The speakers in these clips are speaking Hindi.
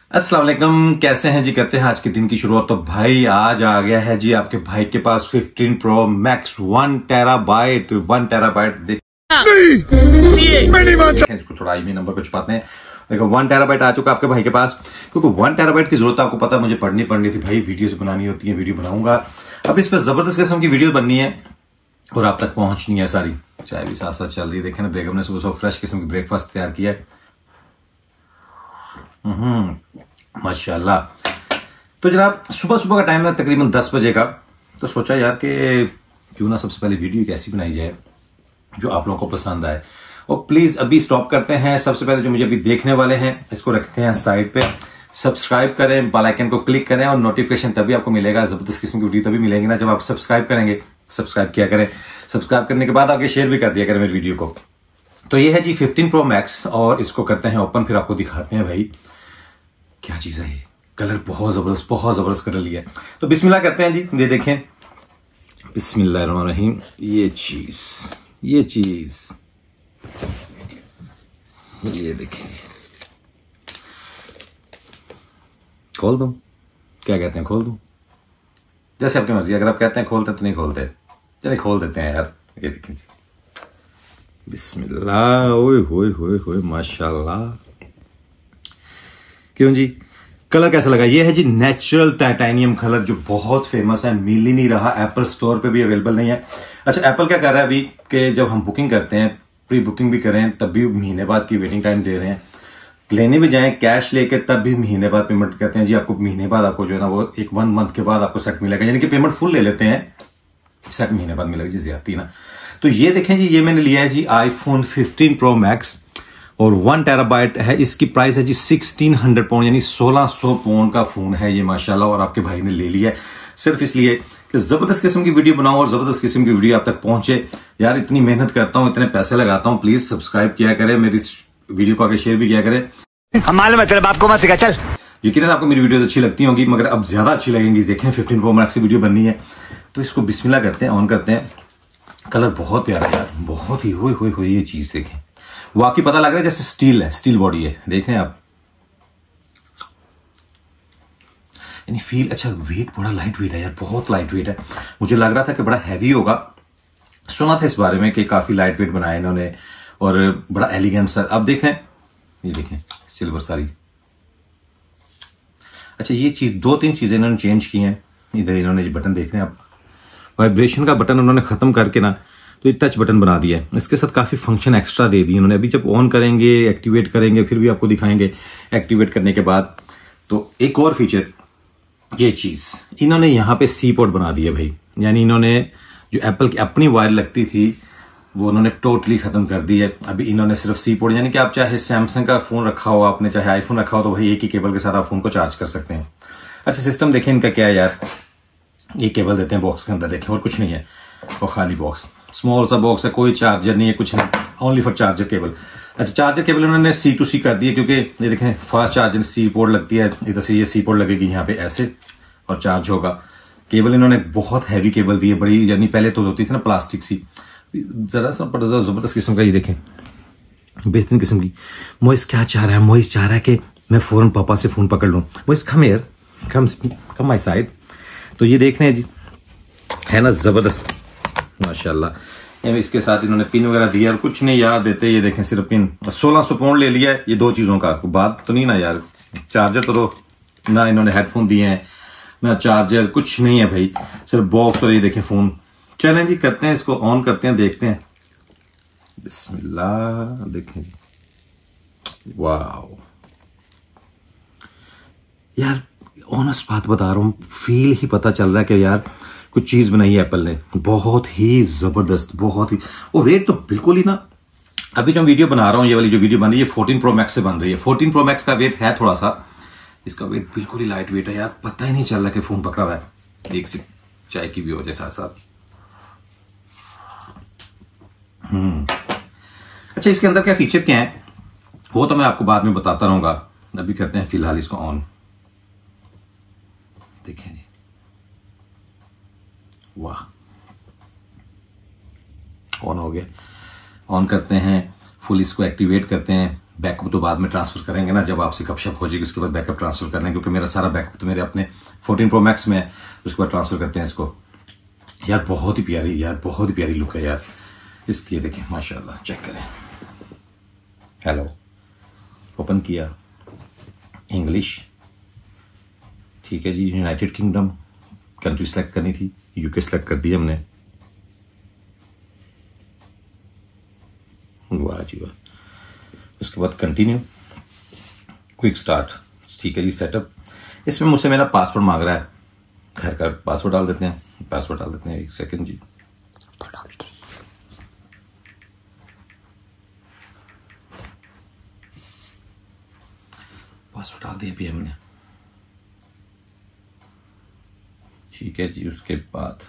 अस्सलाम वालेकुम, कैसे हैं जी। करते हैं आज के दिन की शुरुआत। तो भाई आज आ गया है जी आपके भाई के पास 15 Pro Max 1 टेराबाइट देख मैं नहीं मानता। इसको थोड़ा IMEI नंबर को छुपाते हैं। देखो 1 टेराबाइट आ चुका आपके भाई के पास, क्योंकि 1 टेराबाइट की जरूरत आपको पता मुझे पढ़नी थी भाई, वीडियोस बनानी होती है, वीडियो बनाऊंगा। अब इस पर जबरदस्त किस्म की वीडियो बननी है और आप तक पहुंचनी है सारी। चाय भी साथ साथ चल रही है, देखे ना बेगम ने सुबह फ्रेश किस्म की ब्रेकफास्ट तैयार किया है। माशाल्लाह। तो जनाब सुबह सुबह का टाइम है तकरीबन 10 बजे का। तो सोचा यार कि क्यों ना सबसे पहले वीडियो एक ऐसी बनाई जाए जो आप लोगों को पसंद आए। और प्लीज अभी स्टॉप करते हैं। सबसे पहले जो मुझे अभी देखने वाले हैं इसको रखते हैं साइड पे, सब्सक्राइब करें, बेल आइकन को क्लिक करें और नोटिफिकेशन तभी आपको मिलेगा, जबरदस्त किस्म की वीडियो तभी मिलेंगी ना जब आप सब्सक्राइब करेंगे। सब्सक्राइब किया करें, सब्सक्राइब करने के बाद आगे शेयर भी कर दिया करें मेरी वीडियो को। तो ये है जी 15 Pro Max और इसको करते हैं ओपन, फिर आपको दिखाते हैं भाई क्या चीज है ये। कलर बहुत जबरदस्त कलर लिया है। तो बिस्मिल्लाह करते हैं जी। ये देखें, बिस्मिल्लाहिर्रहमानिर्रहीम। ये चीज ये देखें, खोल दूं? क्या कहते हैं, खोल दूं? जैसे आपकी मर्जी। अगर आप कहते हैं खोलते तो नहीं खोलते, चलिए खोल देते हैं यार। ये देखें जी, बिस्मिल्लाह। ओए होए होए होए माशाल्लाह। क्यों जी, कलर कैसा लगा? ये है जी नेचुरल टाइटेनियम कलर, जो बहुत फेमस है, मिल ही नहीं रहा, एप्पल स्टोर पे भी अवेलेबल नहीं है। अच्छा, एप्पल क्या कर रहा है अभी कि जब हम बुकिंग करते हैं, प्री बुकिंग भी करें तब भी महीने बाद की वेटिंग टाइम दे रहे हैं, लेने भी जाएं कैश लेके तब भी महीने बाद पेमेंट कहते हैं जी। आपको महीने बाद आपको जो है ना वो 1 मंथ के बाद आपको सेट मिलेगा, यानी कि पेमेंट फुल ले लेते हैं, सेट महीने बाद मिलेगा जी, ज्यादा ना। तो ये देखें जी, ये मैंने लिया है जी iPhone 15 Pro Max और 1 टेराबाइट है। इसकी प्राइस है जी 1600 पाउंड, यानी 1600 पाउंड का फोन है ये माशाल्लाह। और आपके भाई ने ले लिया है सिर्फ इसलिए कि जबरदस्त किस्म की वीडियो बनाओ और जबरदस्त किस्म की वीडियो आप तक पहुंचे। यार इतनी मेहनत करता हूं, इतने पैसे लगाता हूं, प्लीज सब्सक्राइब किया करें, मेरी वीडियो को आगे शेयर भी किया करें। हमारे मतलब आपको मत सिखा, चल। यकीनन आपको मेरी वीडियोस अच्छी लगती होंगी, मगर अब ज्यादा अच्छी लगेंगी। देखें 15 Pro Max की वीडियो बननी है तो इसको बिस्मिल्लाह करते हैं, ऑन करते हैं। कलर बहुत प्यारा है यार, बहुत ही हुई ये चीज देखें, वाकई पता लग रहा है जैसे स्टील है, स्टील बॉडी है, देख रहे हैं आप, यानी फील अच्छा। वेट बड़ा लाइट वेट है यार, बहुत लाइट वेट है। मुझे लग रहा था कि बड़ा हैवी होगा, सुना था इस बारे में कि काफी लाइट वेट बनाया इन्होंने और बड़ा एलिगेंट सा। अब देखें, ये देखें सिल्वर सारी। अच्छा, ये चीज 2-3 चीजें इन्होंने चेंज की हैं। इधर इन्होंने ये बटन देख रहे हैं आप, वाइब्रेशन का बटन उन्होंने खत्म करके ना तो ये टच बटन बना दिया है। इसके साथ काफी फंक्शन एक्स्ट्रा दे दिए इन्होंने। अभी जब ऑन करेंगे, एक्टिवेट करेंगे, फिर भी आपको दिखाएंगे एक्टिवेट करने के बाद। तो एक और फीचर, ये चीज इन्होंने यहाँ पे सी पोर्ट बना दिया भाई, यानी इन्होंने जो एप्पल की अपनी वायर लगती थी वो उन्होंने टोटली खत्म कर दी है। अभी इन्होंने सिर्फ सी पोर्ट, यानी कि आप चाहे सैमसंग का फोन रखा हो आपने, चाहे आईफोन रखा हो, तो भाई एक ही केबल के साथ आप फोन को चार्ज कर सकते हैं। अच्छा, सिस्टम देखें इनका क्या है यार, ये केबल देते हैं बॉक्स के अंदर, देखें, और कुछ नहीं है, वो खाली बॉक्स, स्मॉल सा बॉक्स है, कोई चार्जर नहीं है, कुछ नहीं, ओनली फॉर चार्जर केबल। अच्छा, चार्जर केबल उन्होंने C to C कर दी है, क्योंकि ये देखें फास्ट चार्जिंग सी पोर्ट लगती है, इधर से ये सी पोर्ट लगेगी यहाँ पे ऐसे और चार्ज होगा। केबल इन्होंने बहुत हैवी केबल दी है, बड़ी, यानी पहले तो होती थी ना प्लास्टिक सी, जरा सा जबरदस्त किस्म का। ये देखें बेहतरीन किस्म की। मोइस क्या चाह रहा है? मोइस चाह रहा है कि मैं फौरन पापा से फोन पकड़ लूं। मोइस come here, come my side. तो ये देख रहे हैं जी, है ना जबरदस्त माशाल्लाह। इसके साथ इन्होंने पिन वगैरह दिया और कुछ नहीं यार देते। ये देखें सिर्फ पिन, 1600 पाउंड ले लिया है ये 2 चीजों का। बात तो नहीं ना यार, चार्जर तो ना इन्होंने हेडफोन दिए हैं ना चार्जर, कुछ नहीं है भाई, सिर्फ बॉक्स और ये देखें फोन। चलें जी, करते हैं इसको, ऑन करते हैं, देखते हैं। बिस्मिल्लाह, देखें जी, वाह यार, ऑनेस्ट बात बता रहा हूं, फील ही पता चल रहा है कि यार कुछ चीज बनाई है एप्पल ने, बहुत ही जबरदस्त, बहुत ही। वो वेट तो बिल्कुल ही ना, अभी जो वीडियो बना रहा हूं, ये वाली जो वीडियो बन रही है 14 Pro Max से बन रही है। 14 Pro Max का वेट है थोड़ा सा, इसका वेट बिल्कुल ही लाइट वेट है यार, पता ही नहीं चल रहा कि फोन पकड़ा हुआ है। एक सिप चाय की भी हो जाए साथ साथ। अच्छा, इसके अंदर क्या फीचर क्या है वो तो मैं आपको बाद में बताता रहूंगा, अभी करते हैं फिलहाल इसको ऑन। देखें जी, वाह, ऑन हो गया। ऑन करते हैं, फुल इसको एक्टिवेट करते हैं, बैकअप तो बाद में ट्रांसफर करेंगे ना, जब आपसे गपशप हो जाएगी उसके बाद बैकअप ट्रांसफर करना है, क्योंकि मेरा सारा बैकअप तो मेरे अपने 14 Pro Max में है, उसके बाद ट्रांसफर करते हैं इसको। यार बहुत ही प्यारी, यार बहुत ही प्यारी लुक है यार इसकी, ये देखें माशाल्लाह, चेक करें। हेलो, ओपन किया, इंग्लिश, ठीक है जी, यूनाइटेड किंगडम कंट्री सेलेक्ट करनी थी, यूके सेलेक्ट कर दिया हमने। वाह जी वाह। उसके बाद कंटिन्यू, क्विक स्टार्ट, ठीक है जी, सेटअप। इसमें मुझसे मेरा पासवर्ड मांग रहा है, घर का पासवर्ड डाल देते हैं, पासवर्ड डाल देते हैं, 1 सेकंड जी। पासवर्ड डाल दिया अभी हमने, ठीक है जी। उसके बाद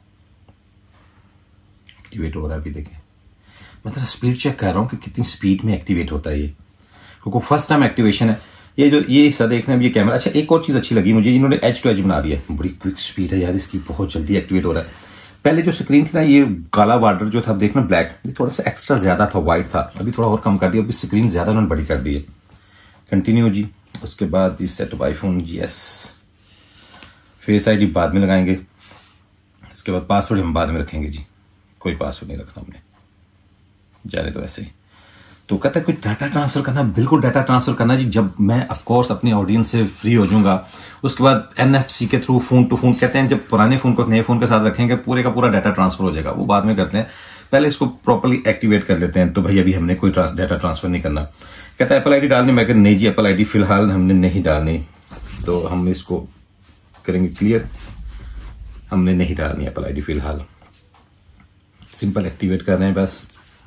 एक्टिवेट हो रहा है अभी, देखें मतलब स्पीड चेक कर रहा हूं कि कितनी स्पीड में एक्टिवेट होता है ये, क्योंकि फर्स्ट टाइम एक्टिवेशन है ये। जो ये हिस्सा देखना है, ये कैमरा। अच्छा, एक और चीज अच्छी लगी मुझे, इन्होंने एज टू एज बना दिया, बड़ी क्विक स्पीड है यार इसकी, बहुत जल्दी एक्टिवेट हो रहा है। पहले जो स्क्रीन थी ना, ये काला बॉर्डर जो था, अब देखना ब्लैक, ये थोड़ा सा एक्स्ट्रा ज्यादा था, व्हाइट था, अभी थोड़ा और कम कर दिया, अभी स्क्रीन ज्यादा उन्होंने बड़ी कर दी है। कंटिन्यू जी। उसके बाद this setup iPhone, yes. Face ID बाद में लगाएंगे, इसके बाद पासवर्ड हम बाद में रखेंगे जी, कोई पासवर्ड नहीं रखना हमने, जाने तो ऐसे ही। तो कहता है कोई डाटा ट्रांसफर करना, बिल्कुल डाटा ट्रांसफर करना जी, जब मैं ऑफ कोर्स अपने ऑडियंस से फ्री हो जाऊंगा। उसके बाद NFC के थ्रू फोन टू फोन, कहते हैं जब पुराने फोन को नए फोन के साथ रखेंगे पूरे का पूरा डाटा ट्रांसफर हो जाएगा, वो बाद में करते हैं, पहले इसको प्रॉपर्ली एक्टिवेट कर लेते हैं। तो भाई अभी हमने कोई डाटा ट्रांसफर नहीं करना। कहता है एप्पल आईडी डालनी, मैं कहता नहीं जी एप्पल आईडी फिलहाल हमने नहीं डालनी, तो हम इसको करेंगे क्लियर, हमने नहीं डालनी एप्पल आईडी फिलहाल, सिंपल एक्टिवेट कर रहे हैं बस।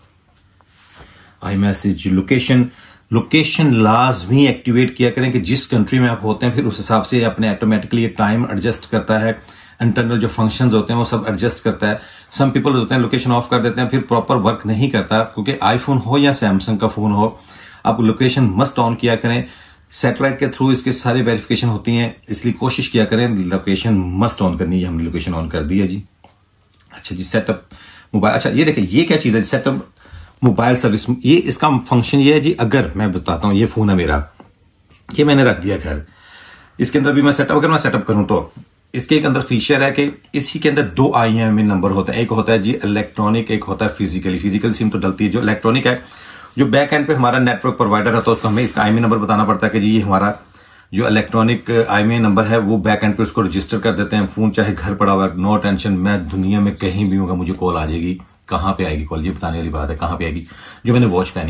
आई मैसेज, लोकेशन लाजमी एक्टिवेट किया करें कि जिस कंट्री में आप होते हैं, फिर उस हिसाब से अपने ऑटोमेटिकली टाइम एडजस्ट करता है, इंटरनल जो फंक्शंस होते हैं वो सब एडजस्ट करता है। सम पीपल होते हैं लोकेशन ऑफ कर देते हैं, फिर प्रॉपर वर्क नहीं करता, क्योंकि आईफोन हो या सैमसंग का फोन हो, आप लोकेशन मस्ट ऑन किया करें। सैटेलाइट के थ्रू इसके सारी वेरिफिकेशन होती हैं, इसलिए कोशिश किया करें लोकेशन मस्ट ऑन करनी है। हमने लोकेशन ऑन कर दी है जी। अच्छा जी, सेटअप मोबाइल। अच्छा ये देखिए, ये क्या चीज है, सेटअप मोबाइल सर्विस, ये इसका फंक्शन ये है जी। अगर मैं बताता हूं, ये फोन है मेरा, ये मैंने रख दिया घर, इसके अंदर भी मैं सेटअप, अगर मैं सेटअप करूं तो इसके एक अंदर फीचर है कि इसी के अंदर 2 IMEI नंबर होता है, एक होता है जी इलेक्ट्रॉनिक, एक होता है फिजिकल सिम तो डलती है। जो इलेक्ट्रॉनिक है, जो बैक एंड पे हमारा नेटवर्क प्रोवाइडर है, तो उसको हमें इसका IMEI नंबर बताना पड़ता है कि जी ये हमारा जो इलेक्ट्रॉनिक IMEI नंबर है, वो बैक एंड पे उसको रजिस्टर कर देते हैं। फोन चाहे घर पड़ा हुआ, नो टेंशन, मैं दुनिया में कहीं भी होगा मुझे कॉल आ जाएगी। कहां पे आएगी कॉल, ये बताने वाली बात है, कहां पे आएगी, जो मैंने वॉच पहनी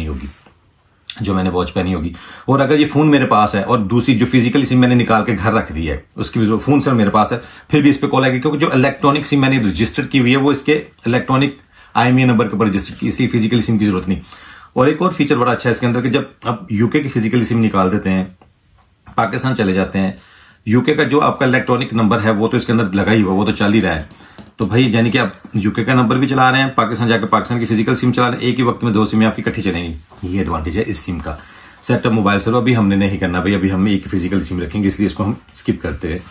होगी। और अगर ये फोन मेरे पास है और दूसरी जो फिजिकल सिम मैंने निकाल के घर रख दी है, उसकी भी फोन से मेरे पास है, फिर भी इस पे कॉल आएगी, क्योंकि जो इलेक्ट्रॉनिक सिम मैंने रजिस्टर की हुई है वो इसके इलेक्ट्रॉनिक IMEI नंबर के ऊपर रजिस्टर की, इसलिए फिजिकल सिम की जरूरत नहीं। और एक और फीचर बड़ा अच्छा है इसके अंदर कि जब आप यूके की फिजिकल सिम निकाल देते हैं, पाकिस्तान चले जाते हैं, यूके का जो आपका इलेक्ट्रॉनिक नंबर है वो तो इसके अंदर लगा ही हुआ, वो तो चल ही रहा है। तो भाई यानी कि आप यूके का नंबर भी चला रहे हैं, पाकिस्तान जाकर पाकिस्तान की फिजिकल सिम चला रहे हैं, एक ही वक्त में 2 सिमें आपकी इकट्ठी चलेंगी। ये एडवांटेज है इस सिम का। सेटअप मोबाइल से अभी हमने नहीं करना भाई, अभी हम एक फिजिकल सिम रखेंगे, इसलिए इसको हम स्किप करते हैं।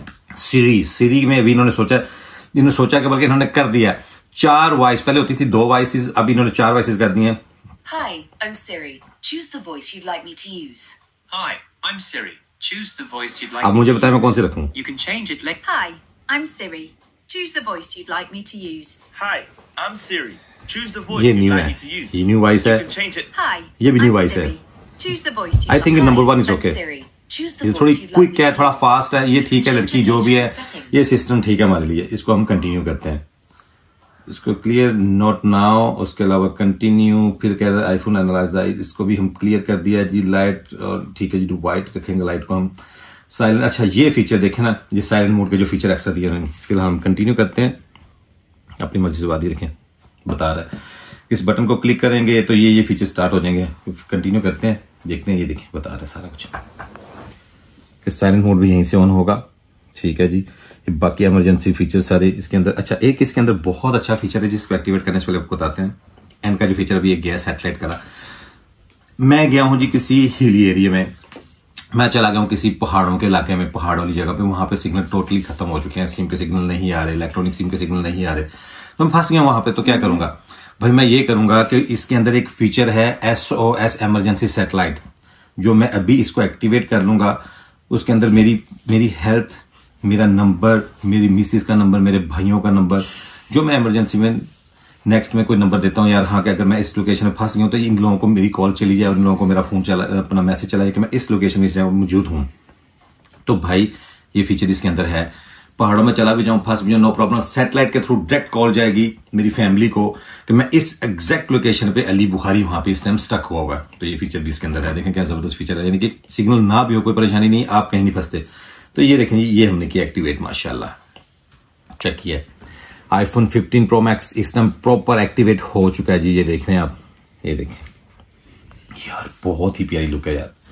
सीरी में भी इन्होंने सोचा कि बल्कि इन्होंने कर दिया 4 वॉइस, पहले होती थी 2 वॉइसेस, अब इन्होंने 4 वॉइसेस कर दी हैं। Hi, I'm Siri. Choose the voice you'd like me to use. Hi, I'm Siri. Choose the voice you'd like अब me मुझे to बताएं मैं कौन सी use. रखूं। You can change it like Hi, I'm Siri. Choose the voice you'd like me to use. Hi, I'm Siri. Choose the voice ये you'd न्यू like है, me to use. ये न्यू वॉइस है। You can change it. Hi, ये भी new I'm voice है। Siri. Choose the voice you'd I think like number 1 is I'm okay. Siri. Choose the ये voice थोड़ी you'd like क्विक me है, to थोड़ा use. फास्ट है, ये ठीक है लड़की, जो भी है ये सिस्टम ठीक है हमारे लिए। इसको हम कंटिन्यू करते हैं, इसको क्लियर नॉट नाउ, उसके अलावा कंटिन्यू, फिर कह रहा है आईफोन एनालाइज, इसको भी हम क्लियर कर दिया जी। लाइट और ठीक है जी, व्हाइट रखेंगे लाइट को हम, साइलेंट। अच्छा ये फीचर देखें ना, ये साइलेंट मोड के जो फीचर एक्स्ट्रा दिए हैं। फिलहाल हम कंटिन्यू करते हैं, अपनी मर्जी से बात ही रखें, बता रहा है। इस बटन को क्लिक करेंगे तो ये फीचर स्टार्ट हो जाएंगे। कंटिन्यू करते हैं, देखते हैं, ये देखिए बता रहा है सारा कुछ कि साइलेंट मोड भी यहीं से ऑन होगा, ठीक है जी। बाकी इमरजेंसी फीचर सारे इसके अंदर। अच्छा एक इसके अंदर बहुत अच्छा फीचर है जिसको एक्टिवेट करने से पहले आपको बताते हैं। एंड का जो फीचर अभी एक गया सैटेलाइट का, मैं गया हूं जी किसी हिली एरिया में, मैं चला गया हूं किसी पहाड़ों के इलाके में, पहाड़ों वाली जगह पे, वहां पे सिग्नल टोटली खत्म हो चुके हैं, सिम के सिग्नल नहीं आ रहे, इलेक्ट्रॉनिक सिम के सिग्नल नहीं आ रहे, तो मैं फंस गया वहां पे। तो क्या करूंगा, भाई मैं ये करूंगा कि इसके अंदर एक फीचर है SOS इमरजेंसी सैटेलाइट, जो मैं अभी इसको एक्टिवेट कर लूंगा। उसके अंदर मेरी हेल्थ, मेरा नंबर, मेरी मिसिस का नंबर, मेरे भाइयों का नंबर, जो मैं इमरजेंसी में नेक्स्ट में कोई नंबर देता हूँ यार, हाँ कि अगर मैं इस लोकेशन में फंस गया हूं तो इन लोगों को मेरी कॉल चली जाए और इन लोगों को मेरा फोन चला, अपना मैसेज चला जाए कि मैं इस लोकेशन में मौजूद हूं। तो भाई ये फीचर इसके अंदर है। पहाड़ों में चला भी जाऊं, फंस भी जाऊं, नो प्रॉब्लम, सैटेलाइट के थ्रू डायरेक्ट कॉल जाएगी मेरी फैमिली को कि मैं इस एग्जैक्ट लोकेशन पे अली बुखारी वहां पे इस टाइम स्टक हुआ होगा। तो ये फीचर भी इसके अंदर है। देखें क्या जबरदस्त फीचर है, यानी कि सिग्नल ना भी हो, कोई परेशानी नहीं, आप कहीं नहीं फंसते। तो ये देखें, ये हमने किया एक्टिवेट, माशाल्लाह। चेक किया, iPhone 15 Pro Max इस टाइम प्रॉपर एक्टिवेट हो चुका है जी। ये देख रहे हैं आप, ये देखें यार, बहुत ही प्यारी लुक है यार।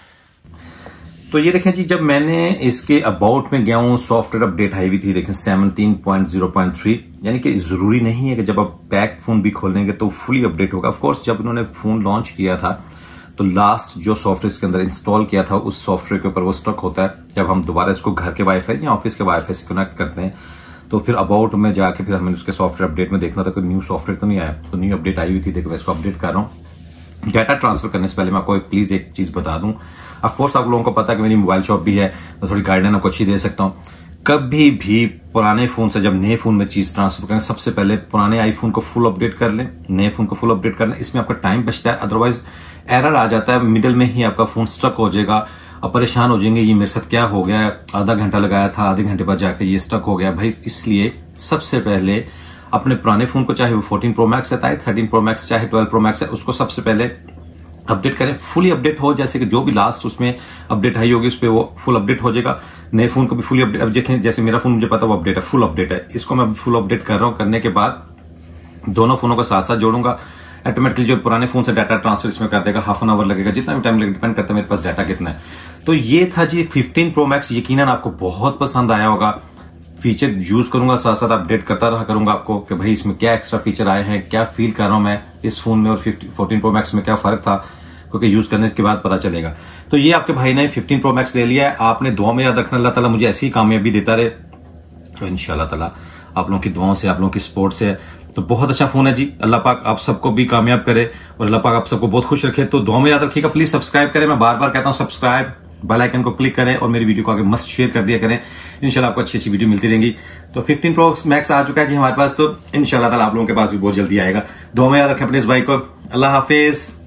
तो ये देखें जी, जब मैंने इसके अबाउट में गया हूं, सॉफ्टवेयर अपडेट आई हुई थी, देखें 17.0.3, यानी कि जरूरी नहीं है कि जब आप बैक फोन भी खोलेंगे तो फुली अपडेट होगा। ऑफकोर्स जब इन्होंने फोन लॉन्च किया था तो लास्ट जो सॉफ्टवेयर इसके अंदर इंस्टॉल किया था उस सॉफ्टवेयर के ऊपर वो स्टक होता है। जब हम दोबारा इसको घर के वाईफाई या ऑफिस के वाईफाई से कनेक्ट करते हैं तो फिर अबाउट में जाके फिर हमें उसके सॉफ्टवेयर अपडेट में देखना था कोई न्यू सॉफ्टवेयर तो नहीं आया। तो न्यू अपडेट आई हुई थी, देखो मैं इसको अपडेट कर रहा हूँ। डाटा ट्रांसफर करने से पहले मैं आपको प्लीज एक चीज बता दूं, ऑफकोर्स आप लोगों को पता है कि मेरी मोबाइल शॉप भी है, तो थोड़ी गाइडलाइन आपको अच्छी दे सकता हूँ। कभी भी पुराने फोन से जब नए फोन में चीज ट्रांसफर करें, सबसे पहले पुराने आईफोन को फुल अपडेट कर लें, नए फोन को फुल अपडेट कर लें। इसमें आपका टाइम बचता है, अदरवाइज एरर आ जाता है, मिडिल में ही आपका फोन स्टक हो जाएगा। अब परेशान हो जाएंगे, ये मेरे साथ क्या हो गया, आधा घंटा लगाया था, आधे घंटे बाद जाकर ये स्टक हो गया। भाई इसलिए सबसे पहले अपने पुराने फोन को, चाहे वो 14 Pro Max है, 13 Pro Max, चाहे 12 Pro Max है, उसको सबसे पहले अपडेट करें, फुली अपडेट हो। जैसे कि जो भी लास्ट उसमें अपडेट आई होगी उस पर वो फुल अपडेट हो जाएगा। नए फोन को भी फुली अपडेट, अब देखें जैसे मेरा फोन मुझे पता वो अपडेट है, फुल अपडेट है, इसको मैं फुल अपडेट कर रहा हूं। करने के बाद दोनों फोनों को साथ साथ जोड़ूंगा, ऑटोमेटिकली जो पुराने फोन से डाटा ट्रांसफर इसमें कर देगा। हाफ एन आवर लगेगा, जितना भी टाइम लगेगा, डिपेंड करता है मेरे पास डाटा कितना है। तो ये था जी 15 Pro Max, यकीनन आपको बहुत पसंद आया होगा। फीचर यूज करूंगा, साथ साथ अपडेट करता रहा करूंगा आपको कि भाई इसमें क्या एक्स्ट्रा फीचर आए हैं, क्या फील कर रहा हूं मैं इस फोन में और 14 Pro Max में क्या फर्क था, क्योंकि यूज करने के बाद पता चलेगा। तो ये आपके भाई ने 15 Pro Max ले लिया है। आपने दुआ में याद रखना, अल्लाह ताला मुझे ऐसी कामयाबी देता रहे। तो इंशाल्लाह ताला आप लोगों की दुआओं से, आप लोगों की सपोर्ट से, तो बहुत अच्छा फोन है जी। अल्लाह पाक आप सबको भी कामयाब करे और अल्लाह पाक आप सबको बहुत खुश रखे। तो दुआ में याद रखिएगा, प्लीज सब्सक्राइब करें, मैं बार बार कहता हूं सब्सक्राइब, बेल आइकन को क्लिक करें और मेरी वीडियो को आगे मस्त शेयर कर दिया करें। इंशाल्लाह आपको अच्छी अच्छी वीडियो मिलती रहेंगी। तो 15 Pro Max आ चुका है जी हमारे पास, तो इंशाल्लाह ताला आप लोगों के पास भी बहुत जल्दी आएगा। दुआ में याद रखें अपने इस भाई को। अल्लाह हाफिज।